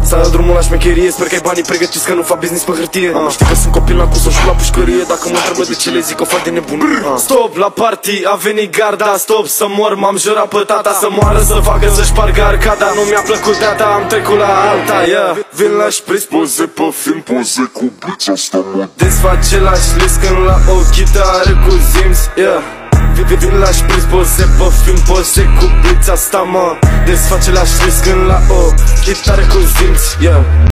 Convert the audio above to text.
Să dau drumul la șmecherie, sper că ai banii pregătiți că nu fac business pe hârtie. Știi că sunt copil la cusă și la pușcărie, dacă mă întrebă de ce le zic o fac de nebun. Stop, la party a venit garda, stop să mor, m-am jurat pe tata să moară, să facă să-și pargă arcada. Nu mi-a plăcut data, am trecut la alta, yeah. Vin la șpriț, poze pe film, poze cu bița asta, mă. Desface la șlis când la o chitară cu zimzi, yeah. Vin la șpriț, poze pe film, poze cu bița asta, mă. Desface la șlis când la o chitară cu zimzi, yeah.